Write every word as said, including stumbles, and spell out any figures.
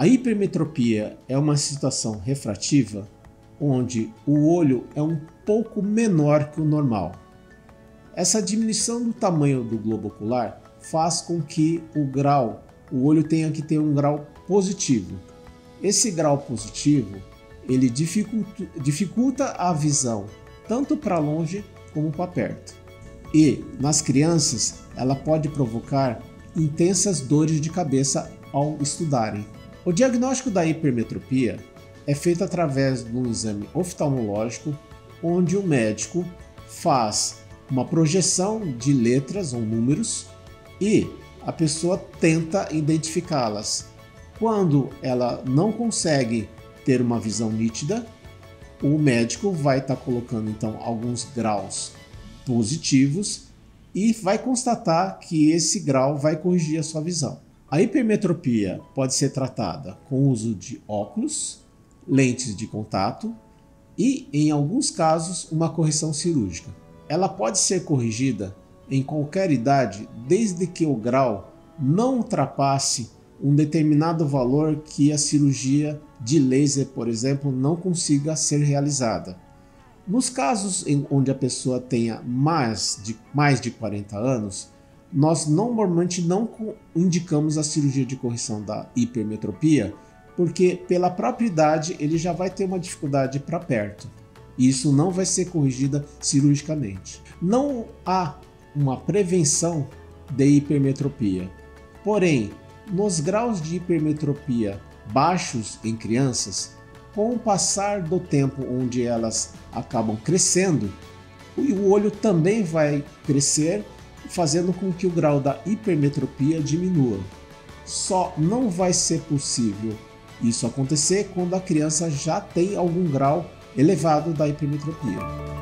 A hipermetropia é uma situação refrativa onde o olho é um pouco menor que o normal. Essa diminuição do tamanho do globo ocular faz com que o grau, o olho tenha que ter um grau positivo. Esse grau positivo, ele dificulta, dificulta a visão tanto para longe como para perto. E nas crianças, ela pode provocar intensas dores de cabeça ao estudarem. O diagnóstico da hipermetropia é feito através de um exame oftalmológico, onde o médico faz uma projeção de letras ou números e a pessoa tenta identificá-las. Quando ela não consegue ter uma visão nítida, o médico vai estar colocando então alguns graus positivos e vai constatar que esse grau vai corrigir a sua visão. A hipermetropia pode ser tratada com o uso de óculos, lentes de contato e, em alguns casos, uma correção cirúrgica. Ela pode ser corrigida em qualquer idade, desde que o grau não ultrapasse um determinado valor que a cirurgia de laser, por exemplo, não consiga ser realizada. Nos casos em onde a pessoa tenha mais de, mais de quarenta anos, nós normalmente não indicamos a cirurgia de correção da hipermetropia, porque pela própria idade ele já vai ter uma dificuldade para perto. E isso não vai ser corrigida cirurgicamente. Não há uma prevenção de hipermetropia. Porém, nos graus de hipermetropia baixos em crianças, com o passar do tempo onde elas acabam crescendo, o olho também vai crescer, fazendo com que o grau da hipermetropia diminua. Só não vai ser possível isso acontecer quando a criança já tem algum grau elevado da hipermetropia.